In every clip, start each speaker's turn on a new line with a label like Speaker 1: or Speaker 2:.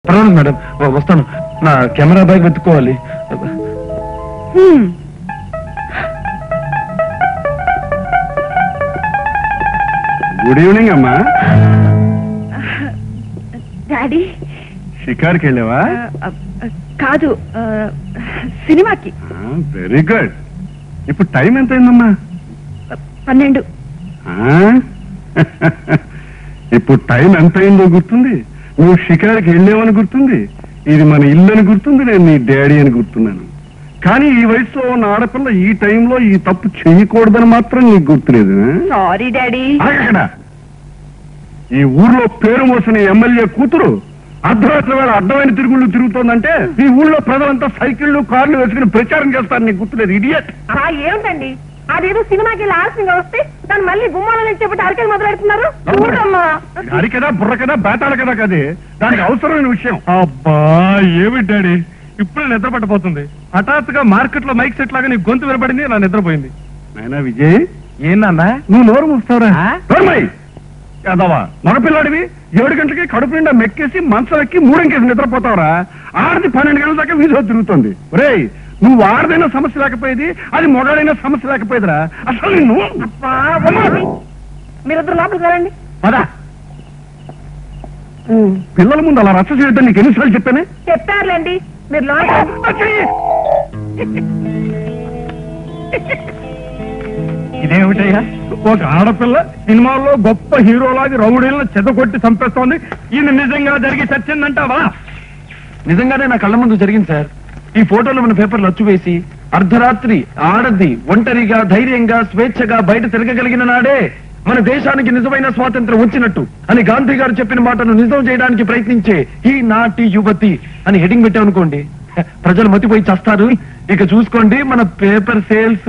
Speaker 1: పర్వాలేదు మేడం, వస్తాను. నా కెమెరా బ్యాగ్ వెతుక్కోవాలి.
Speaker 2: గుడ్ ఈవినింగ్ అమ్మా.
Speaker 3: డాడీ
Speaker 2: షికార్కి వెళ్ళావా?
Speaker 3: కాదు, సినిమాకి.
Speaker 2: Very good. ఇప్పుడు టైం ఎంత అయిందమ్మా?
Speaker 3: 12.
Speaker 2: ఇప్పుడు టైం ఎంత అయిందో గుర్తుంది, నువ్వు షికార్కి వెళ్ళావని గుర్తుంది, ఇది మన ఇల్లు అని గుర్తుంది, నేను నీ డాడీ అని గుర్తున్నాను. కానీ ఈ వయసులో ఉన్న ఆడపిల్ల ఈ టైంలో ఈ తప్పు చేయకూడదని మాత్రం నీకు గుర్తులేదు.
Speaker 3: Sorry daddy.
Speaker 2: అక్కడ ఈ ఊర్లో పేరు మోసిన ఎమ్మెల్యే కూతురు అర్ధరాత్రి వేళ అడ్డమైన తిరుగుళ్ళు తిరుగుతోందంటే ఈ ఊళ్ళో ప్రజలంతా సైకిళ్లు కార్లు వేసుకుని ప్రచారం చేస్తారు. నీకు గుర్తులేదు ఇడియట్?
Speaker 3: ఏమిటండి, అదేదో సినిమాకి ఆలస్యంగా వస్తే దాన్ని మళ్ళీ గుమ్మాల నుంచి చెప్పి అరకేది మొదలెడుతున్నారు.
Speaker 2: అరికదా బుర్ర కదా బేతాళ కదా కదే, దానికి అవసరమైన విషయం.
Speaker 1: అబ్బా ఏమిటి డాడీ, ఇప్పుడే నిద్ర పట్టబోతుంది. హఠాత్తుగా మార్కెట్ లో మైక్ సెట్ లాగా నీ గొంతు వినపడింది, నా నిద్రపోయింది.
Speaker 2: నాయనా విజయ్,
Speaker 1: ఏందన్నా
Speaker 2: నువ్వు నోరు మూస్తావురా? కదవా మగపిల్లాడివి 7 గంటలకి కడుపు నిండా మెక్కేసి మంచం ఎక్కి 3 ఇంకేసి నిద్రపోతావురా? ఆడది 12 గంటల దాకా వీధిలో తిరుగుతుంది. ఒరేయ్, నువ్వు ఆడదైనా సమస్య లేకపోయేది, అది మొగాడైనా సమస్య లేకపోయేదిరా. అసలు నిన్ను
Speaker 3: మీరిద్దరు లోపలికి వెళ్ళండి.
Speaker 2: పదా, పిల్లల ముందు అలా రచ్చ చేయొద్దని నీకు ఎన్నిసార్లు చెప్పానే?
Speaker 3: చెప్పారులేండి, మీరు లోపలికి.
Speaker 1: ఇదేమిటయ్యా, ఒక ఆడపిల్ల సినిమాల్లో గొప్ప హీరోలాగా రౌడీలను చెదగొట్టి చంపేస్తోంది. ఇది నిజంగా జరిగి చచ్చిందంటావా? నిజంగానే నా కళ్ళ ముందు జరిగింది సార్. ఈ ఫోటోలు మన పేపర్లు అచ్చు వేసి అర్ధరాత్రి ఆడది ఒంటరిగా ధైర్యంగా స్వేచ్ఛగా బయట తిరగగలిగిన నాడే మన దేశానికి నిజమైన స్వాతంత్రం వచ్చినట్టు అని గాంధీ గారు చెప్పిన మాటను నిజం చేయడానికి ప్రయత్నించే ఈ నాటి యువతి అని హెడింగ్ పెట్టామనుకోండి, ప్రజలు మతిపోయి చేస్తారు. ఇక చూసుకోండి మన పేపర్ సేల్స్.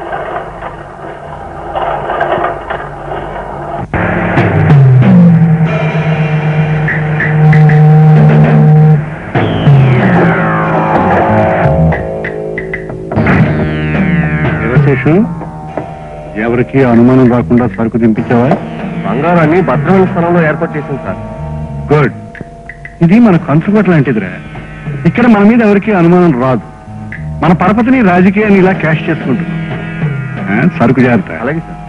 Speaker 2: ఎవరికి అనుమానం రాకుండా సరుకు దింపించావా?
Speaker 1: బంగారాన్ని భద్రమైన స్థలంలో ఏర్పాటు చేసింది సార్.
Speaker 2: గుడ్. ఇది మన కంచుకోట లాంటిదిరా. ఇక్కడ మన మీద ఎవరికి అనుమానం రాదు. మన పరపతిని రాజకీయాన్ని ఇలా క్యాష్ చేసుకుంటున్నాం. సరుకు జాగ్రత్త.
Speaker 1: అలాగే సార్.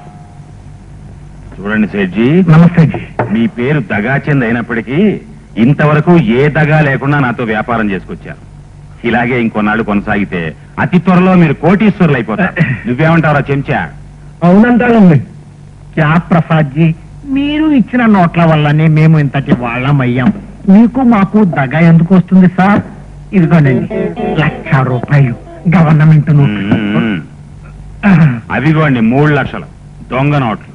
Speaker 4: చూడండి సేట్జీ,
Speaker 2: నమస్తే జీ.
Speaker 4: మీ పేరు దగాచంద్ అయినప్పటికీ ఇంతవరకు ఏ దగా లేకుండా నాతో వ్యాపారం చేసుకొచ్చారు. ఇలాగే ఇంకొన్నాళ్ళు కొనసాగితే అతి త్వరలో మీరు కోటీశ్వరులు అయిపోతారు. నువ్వేమంటారా చెంచా?
Speaker 5: అవునంటానండి. క్యా ప్రసాద్ జీ, మీరు ఇచ్చిన నోట్ల వల్లనే మేము ఇంతటి వాళ్ళం అయ్యాం. మీకు మాకు దగ ఎందుకు వస్తుంది సార్? ఇదిగోనండి 1,00,000 రూపాయలు గవర్నమెంట్ నోట్లు.
Speaker 4: అవిగోండి 3 లక్షలు దొంగ నోట్లు.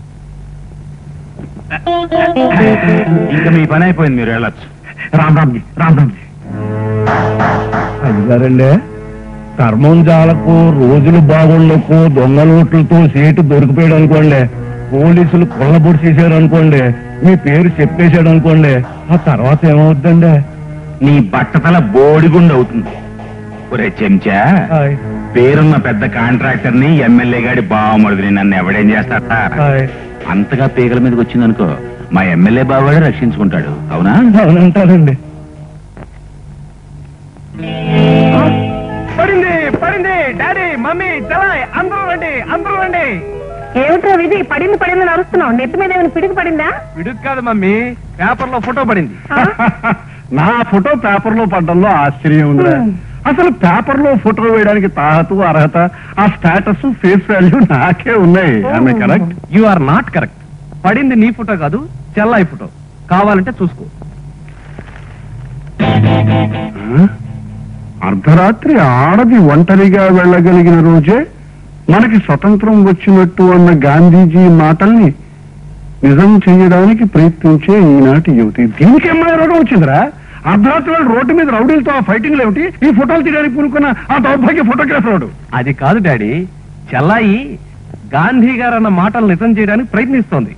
Speaker 4: ఇంకా మీ పని అయిపోయింది, మీరు వెళ్ళొచ్చు.
Speaker 5: రామ్రామ్జీ, రామ్రామ్జీ.
Speaker 2: అదిగారండి, కర్మం జాలకు రోజులు బాగుండకు దొంగ నోట్లతో సీటు దొరికిపోయాడు అనుకోండి, పోలీసులు కొల్లబొడి చేశారు అనుకోండి, మీ పేరు చెప్పేశాడు అనుకోండి, ఆ తర్వాత ఏమవుద్దండి?
Speaker 4: నీ బట్టతల బోడిగుండు అవుతుంది. ఒరే చెంచా, పేరున్న పెద్ద కాంట్రాక్టర్ ని ఎమ్మెల్యే గాడి బావమరుదిని నన్ను ఎవడేం చేస్తాడా? అంతగా పేగల మీదకి వచ్చిందనుకో, మా ఎమ్మెల్యే బావాడే రక్షించుకుంటాడు. అవునా?
Speaker 2: అవునంటారండి.
Speaker 1: పడింది పడింది. డాడీ, మమ్మీ, చలాయ్, అందరూ రండి, అందరూ రండి.
Speaker 3: ఏమిటో విధి, పడింది పడింది నడుస్తున్నావు. నెత్తి మీద ఏమైనా పిడికి పడిందా?
Speaker 1: పిడుగు కాదు మమ్మీ, పేపర్ లో ఫోటో పడింది.
Speaker 2: నా ఫోటో పేపర్ లో పడ్డంలో ఆశ్చర్యం ఉందిరా. అసలు పేపర్ లో ఫోటో వేయడానికి తాహతు అర్హత ఆ స్టేటస్ ఫేస్ వాల్యూ నాకే ఉన్నాయి. ఆమె correct?
Speaker 1: You are not correct. పడింది నీ ఫోటో కాదు, చెల్లాయి ఫోటో. కావాలంటే చూసుకో.
Speaker 2: అర్ధరాత్రి ఆడది ఒంటరిగా వెళ్ళగలిగిన రోజే మనకి స్వతంత్రం వచ్చినట్టు అన్న గాంధీజీ మాటల్ని నిజం చేయడానికి ప్రయత్నించే ఈనాటి యువతి. దీనికి ఏమైనా రోగం వచ్చిందిరా? అర్ధరాత్రి రోడ్డు మీద రౌడీలతో ఆ ఫైటింగ్ ఏమిటి? ఈ ఫోటోలు తీయడానికి పూనుకున్న ఆ దౌర్భాగ్య ఫోటోగ్రాఫర్.
Speaker 1: అది కాదు డాడీ, చెల్లాయి గాంధీ గారు అన్న మాటలు నిజం చేయడానికి ప్రయత్నిస్తోంది.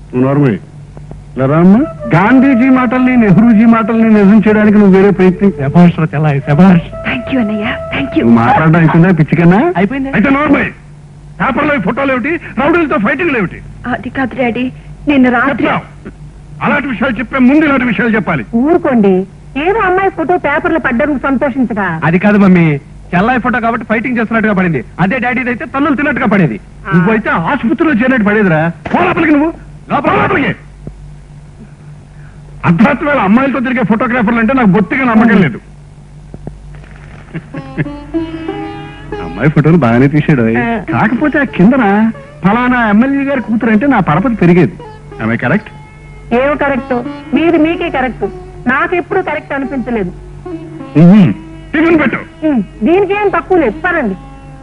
Speaker 2: గాంధీజీ మాటల్ని నెహ్రూజీ మాటల్ని నిజం చేయడానికి నువ్వు వేరే ప్రయత్నం.
Speaker 1: శభాష్ చెల్లాయి, శభాష్.
Speaker 3: థ్యాంక్ యూ అన్నయ్య, థ్యాంక్ యూ.
Speaker 2: మాట్లాడడం అయిపోయిందా పిచ్చికన్నా?
Speaker 1: అయిపోయింది.
Speaker 2: అయితే నార్మల్ పేపర్లో ఫోటోలు ఏమిటి, రౌడీలతో ఫైటింగ్ ఏమిటి?
Speaker 3: అది కాదు డాడీ, నిన్న రాత్రి
Speaker 2: అలాంటి విషయాలు చెప్పే ముందు ఇలాంటి విషయాలు చెప్పాలి.
Speaker 3: ఊరుకోండి, ఏదో అమ్మాయి ఫోటో పేపర్లో పడ్డానికి సంతోషించగా.
Speaker 1: అది కాదు మమ్మీ, చెల్లాయి ఫోటో కాబట్టి ఫైటింగ్ చేస్తున్నట్టుగా పడింది. అదే డాడీ అయితే తన్నులు తిన్నట్టుగా పడేది.
Speaker 2: నువ్వైతే ఆసుపత్రిలో చేరినట్టు పడేదిరా. లోపలికి నువ్వు లోపలికి. అర్ధరాత్రి వేళ అమ్మాయిలతో తిరిగే ఫోటోగ్రాఫర్లు అంటే నాకు బొత్తిగా నమ్మకం లేదు. అమ్మాయి ఫోటోలు బాగానే తీసాడు, కాకపోతే ఆ కిందన ఫలానా ఎమ్మెల్యే గారి కూతురు అంటే నా పరపతి పెరిగేది. ఆమె కరెక్ట్?
Speaker 3: ఏమో కరెక్ట్, మీది మీకే కరెక్ట్, నాకెప్పుడు కరెక్ట్ అనిపించలేదు.
Speaker 2: టిఫిన్ పెట్టు.
Speaker 3: దీనికి ఏం తక్కువ లేదు, పదండి.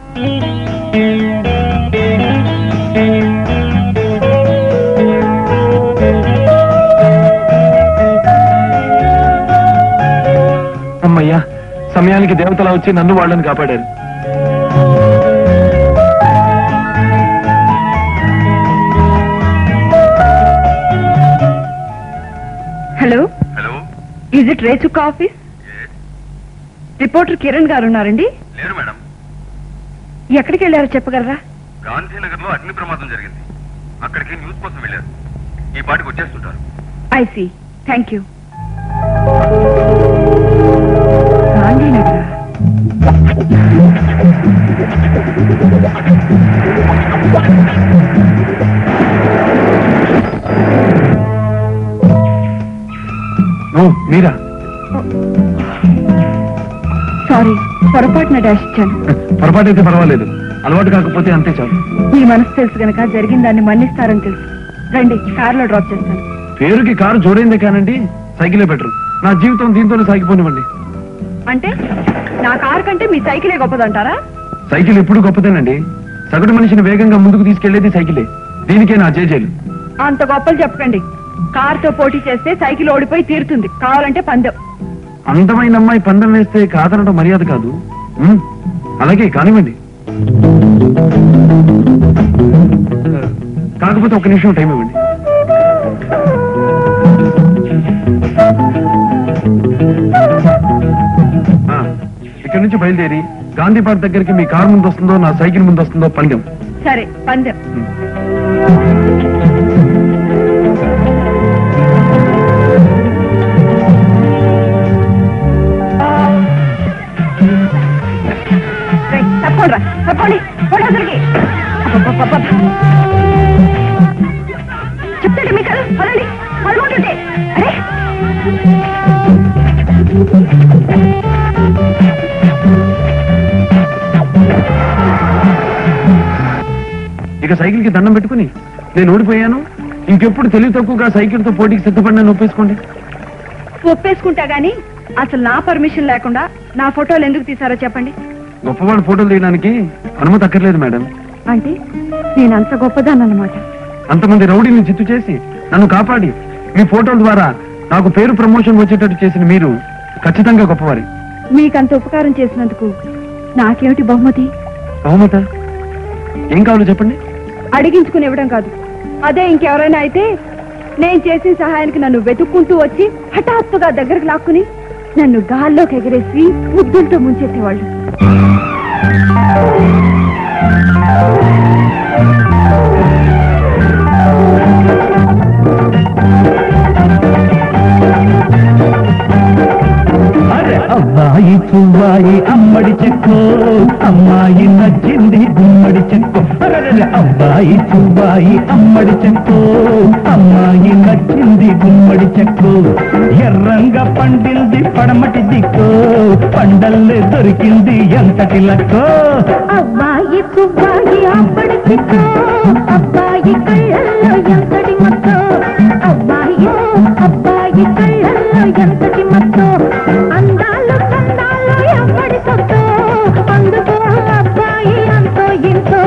Speaker 1: అమ్మయ్యా, సమయానికి దేవతలా వచ్చి నన్ను వాళ్ళని కాపాడారు.
Speaker 6: Hello,
Speaker 7: hello,
Speaker 6: is it Rechukka office? Reporter Kiran garu ఉన్నారండి?
Speaker 7: లేరు మేడం.
Speaker 6: ఎక్కడికి వెళ్ళారో చెప్పగలరా?
Speaker 7: గాంధీనగర్ లో అగ్ని ప్రమాదం జరిగింది, అక్కడికి న్యూస్ కోసం వెళ్ళారు. ఈ పాటికి వచ్చేస్తుంటారు.
Speaker 6: I see, thank you. Gandhinagar.
Speaker 1: మీరా?
Speaker 6: సారీ, పొరపాటున డాష్ ఇచ్చాను.
Speaker 1: పొరపాటు అయితే పర్వాలేదు, అలవాటు కాకపోతే అంతే చాలు.
Speaker 6: మీ మనసు తెలుసు గనక జరిగిన దాన్ని మన్నిస్తారని తెలుసు. రండి, కారులో డ్రాప్ చేస్తాను.
Speaker 1: పేరుకి కారు జోడైందే కానండి, సైకిలే బెటర్. నా జీవితం దీంతోనే సాగిపోనివ్వండి.
Speaker 6: అంటే నా కారు కంటే మీ సైకిలే గొప్పదంటారా?
Speaker 1: సైకిల్ ఎప్పుడు గొప్పదేనండి. సగటు మనిషిని వేగంగా ముందుకు తీసుకెళ్లేది సైకిలే. దీనికే నా జేజేలు.
Speaker 6: అంత గొప్పలు చెప్పకండి. కారుతో పోటీ చేస్తే సైకిల్ ఓడిపోయి తీరుతుంది, కావాలంటే పందెం.
Speaker 1: అందమైన అమ్మాయి పందెం వేస్తే కాదనడం మర్యాద కాదు. అలాగే కానివ్వండి. కాకపోతే ఒక నిమిషం టైం ఇవ్వండి. ఇక్కడి నుంచి బయలుదేరి గాంధీ పార్క్ దగ్గరికి మీ కారు ముందు వస్తుందో నా సైకిల్ ముందు వస్తుందో పందెం.
Speaker 6: సరే, పందెం. తప్పకుండా తప్పండి, చెప్తాడు మీకు పదండి, పదముంటుంటే. అరే
Speaker 1: ఇక సైకిల్ కి దండం పెట్టుకుని నేను ఓడిపోయాను, ఇంకెప్పుడు తెలివి తక్కువగా సైకిల్ తో పోటీకి సిద్ధపడినా ఒప్పేసుకోండి.
Speaker 6: ఒప్పేసుకుంటా గానీ అసలు నా పర్మిషన్ లేకుండా నా ఫోటోలు ఎందుకు తీసారో చెప్పండి.
Speaker 1: గొప్పవాళ్ళు ఫోటోలు తీయడానికి అనుమతి అక్కర్లేదు మేడం.
Speaker 6: అంటే నేను అంత గొప్పదాన్నమాట.
Speaker 1: అంతమంది రౌడీని చిత్తు చేసి నన్ను కాపాడి మీ ఫోటోల ద్వారా నాకు పేరు ప్రమోషన్ వచ్చేటట్టు చేసిన మీరు ఖచ్చితంగా గొప్పవారి.
Speaker 6: మీకంత ఉపకారం చేసినందుకు నాకేమిటి బహుమతి?
Speaker 1: బహుమత ఏం కావాలో చెప్పండి.
Speaker 6: అడిగించుకుని ఇవ్వడం కాదు, అదే ఇంకెవరైనా అయితే నేను చేసిన సహాయానికి నన్ను వెతుక్కుంటూ వచ్చి హఠాత్తుగా దగ్గరకు లాక్కుని నన్ను గాల్లోకి ఎగరేసి ముద్దులతో ముంచెత్తేవాళ్ళు.
Speaker 5: అబ్బాయి చువ్వాయి అమ్మడి చెక్కో, అమ్మాయి నచ్చింది గుమ్మడి చెక్కో. అబ్బాయి చువ్వాయి అమ్మడి చెక్కో, అమ్మాయి నచ్చింది గుమ్మడి చెక్కో. ఎర్రంగా పండింది పడమటి దిక్కో, పండల్లే దొరికింది ఎంతటి లక్కో.
Speaker 3: అబ్బాయి చువ్వాయి అమ్మడి చెక్కో, అబ్బాయి కళ్ళల్లో ఎంతటి మక్కో. అబ్బాయి అబ్బాయి కళ్ళల్లో ఎంతటి మక్కో. అందాలు కందాలు ఎవడి సొత్తు, అందుకో అబ్బాయి అంతో ఇంతో.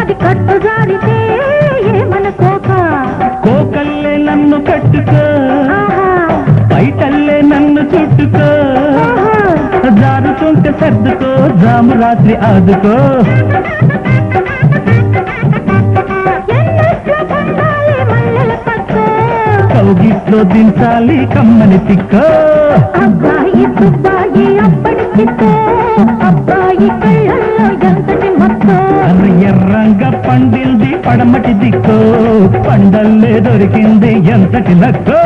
Speaker 3: అది కట్టు జారితే ఏమనుకోక
Speaker 8: కోకల్లే నన్ను కట్టుకో బయటల్లే నన్ను చుట్టుకో జారుతుంటే సర్దుకో జాము రాత్రి ఆదుకో కౌగిట్లో దించాలి కమ్మని తిక్కో
Speaker 3: అబ్బాయి సుబ్బాయి అప్పటి చిక్కో అబ్బాయి కళ్ళల్లో ఎంతటి మొత్తం
Speaker 8: ఎర్రంగా పండింది పడమటి దిక్కో పండల్లే దొరికింది ఎంతటి లక్కో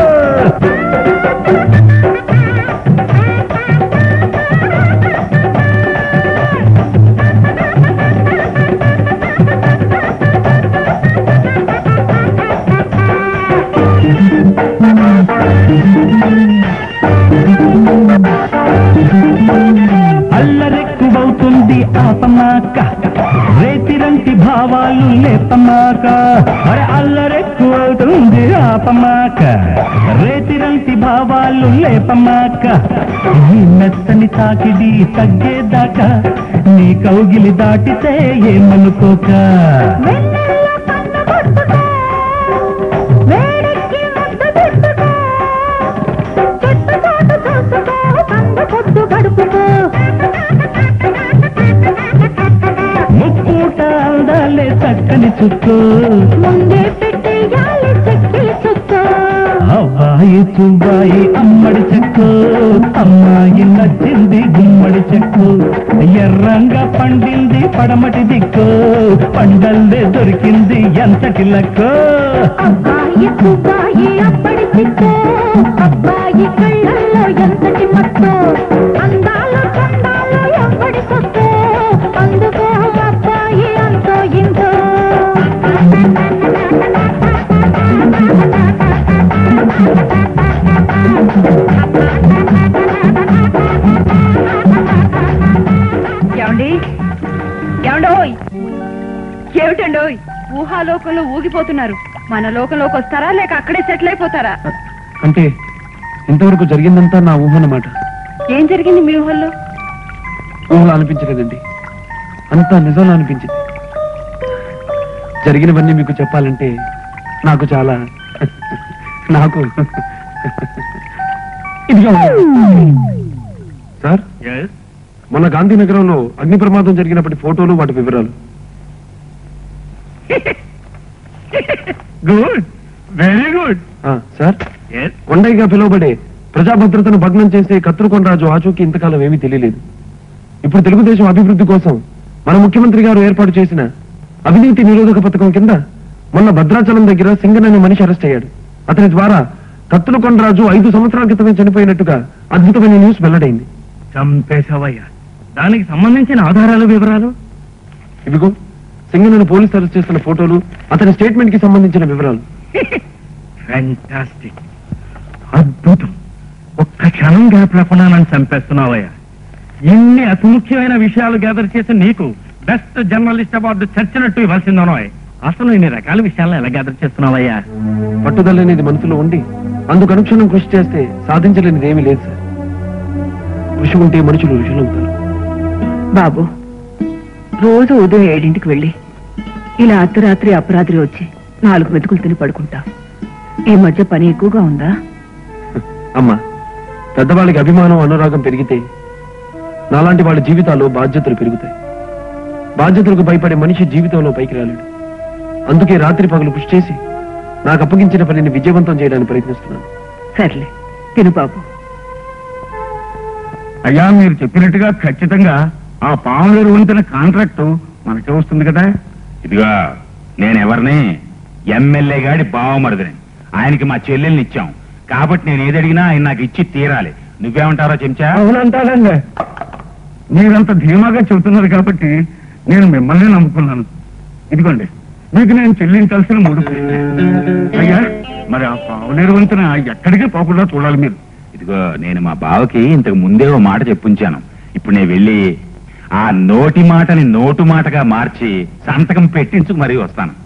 Speaker 8: అల్లరెక్కువవుతుంది ఆపమాక రేతిరంటి భావాలు లేపమాక అరే అల్లరెక్కువవుతుంది ఆపమాక రేతిరంటి భావాలు లేపమాక ఈ మెత్తని తాకిడి తగ్గేదాకా నీ కౌగిలి దాటితే ఏమనుకోక ముప్పూట అందాలే చక్కని చుక్కో
Speaker 3: ముందే పెట్టేయాలి చెక్కిలి చుక్కో
Speaker 8: అబ్బాయి చుబ్బాయి అమ్మడి చెక్కు అమ్మాయి నచ్చింది గుమ్మడి చెక్కు ఎర్రంగా పండింది పడమటి దిక్కు పండల్లే దొరికింది ఎంతటి లక్కో
Speaker 3: అబ్బాయి సుబ్బాయి అప్పటి చిక్కో అబ్బాయి కళ్ళల్లో ఎంతటి మత్తు అందాలు చందాలు ఎవడి సొత్తు అందుకో అబ్బాయి అంతో ఇంతో
Speaker 6: ఏమండి ఏమండోయ్ ఏమిటండోయ్ ఊహాలోకంలో ఊగిపోతున్నారు మన లోకంలోకి వస్తారా లేక అక్కడే సెటిల్ అయిపోతారా
Speaker 1: అంటే ఇంతవరకు జరిగిందంతా నా ఊహ అన్నమాట.
Speaker 6: ఏం జరిగింది మీ ఊహల్లో
Speaker 1: ఊహలా అనిపించలేదండి, అంతా నిజంలా అనిపించింది. జరిగినవన్నీ మీకు చెప్పాలంటే నాకు చాలా నాకు ఇదిగా సార్, మొన్న గాంధీనగరంలో అగ్ని ప్రమాదం జరిగినప్పటి ఫోటోలు వాటి వివరాలు.
Speaker 5: Good, very good.
Speaker 1: సార్, కొండయ్యగా పిలువబడే ప్రజాభద్రతను భగ్నం చేసే కత్తురుకొండరాజు ఆచూకీ ఇంతకాలం ఏమీ తెలియలేదు. ఇప్పుడు తెలుగుదేశం అభివృద్ధి కోసం మన ముఖ్యమంత్రి గారు ఏర్పాటు చేసిన అవినీతి నిరోధక పథకం కింద మొన్న భద్రాచలం దగ్గర సింగన్ అనే మనిషి అరెస్ట్ అయ్యాడు. అతని ద్వారా కత్తురుకొండరాజు 5 సంవత్సరాల క్రితమే చనిపోయినట్టుగా అద్భుతమైన న్యూస్ వెల్లడైంది.
Speaker 5: చంపేశావయ్యా. దానికి సంబంధించిన ఆధారాలు వివరాలు
Speaker 1: ఇదిగో సింగన్ పోలీసు అరెస్ట్ చేస్తున్న ఫోటోలు, అతని స్టేట్మెంట్ కి సంబంధించిన వివరాలు.
Speaker 5: ఫ్యాంటాస్టిక్, అద్భుతం. ఒక్క క్షణం గ్యాప్ లేకుండా నన్ను చంపేస్తున్నావయ్యా. ఇన్ని అతి ముఖ్యమైన విషయాలు గ్యాదర్ చేసి నీకు బెస్ట్ జర్నలిస్ట్ అవార్డు చర్చినట్టు ఇవ్వాల్సిందనో. అసలు ఇన్ని రకాల విషయాలను ఎలా గ్యాదర్ చేస్తున్నావయ్యా?
Speaker 1: పట్టుదల అనేది మనసులో ఉండి అందుకు అనుక్షణం కృషి చేస్తే సాధించలేనిది ఏమీ లేదు సార్. కృషి ఉంటే మనుషులు ఋషులవుతారు.
Speaker 6: బాబు, రోజు ఉదయం 7ంటికి వెళ్ళి ఇలా అర్ధరాత్రి అపరాత్రి వచ్చి 4 మెతుకులు తిని పడుకుంటా. ఈ మధ్య పని ఎక్కువగా ఉందా?
Speaker 1: అమ్మా, పెద్దవాళ్ళకి అభిమానం అనురాగం పెరిగితే నాలాంటి వాళ్ళ జీవితాల్లో బాధ్యతలు పెరుగుతాయి. బాధ్యతలకు భయపడే మనిషి జీవితంలో పైకి రాలేడు. అందుకే రాత్రి పగలు కృషి చేసి నాకు అప్పగించిన పనిని విజయవంతం చేయడానికి ప్రయత్నిస్తున్నాను.
Speaker 6: సర్లే, తిను బాబు.
Speaker 5: అయ్యా, మీరు చెప్పినట్టుగా ఖచ్చితంగా ఆ పాములేరు వంతెన కాంట్రాక్టు మనకే వస్తుంది కదా?
Speaker 4: ఇదిగా నేనెవరిని ఎమ్మెల్యే గాడి బావమరిదిని. ఆయనకి మా చెల్లెల్ని ఇచ్చాం కాబట్టి నేను ఏదడిగినా ఆయన నాకు ఇచ్చి తీరాలి. నువ్వేమంటారో చెంచా?
Speaker 5: అవునంటారండి. మీరంత ధీమాగా చెబుతున్నారు కాబట్టి నేను మిమ్మల్ని నమ్ముకున్నాను. ఇదిగోండి, మీకు నేను చెల్లించాల్సిన 3. అయ్యా, మరి ఆ పావులేరు వంతెన ఎక్కడికి పోకుండా చూడాలి మీరు.
Speaker 4: ఇదిగో నేను మా బావకి ఇంతకు ముందే ఓ మాట చెప్పుంచాను. ఇప్పుడు నేను వెళ్ళి ఆ నోటి మాటని నోటు మాటగా మార్చి సంతకం పెట్టించుకు మరీ వస్తాను.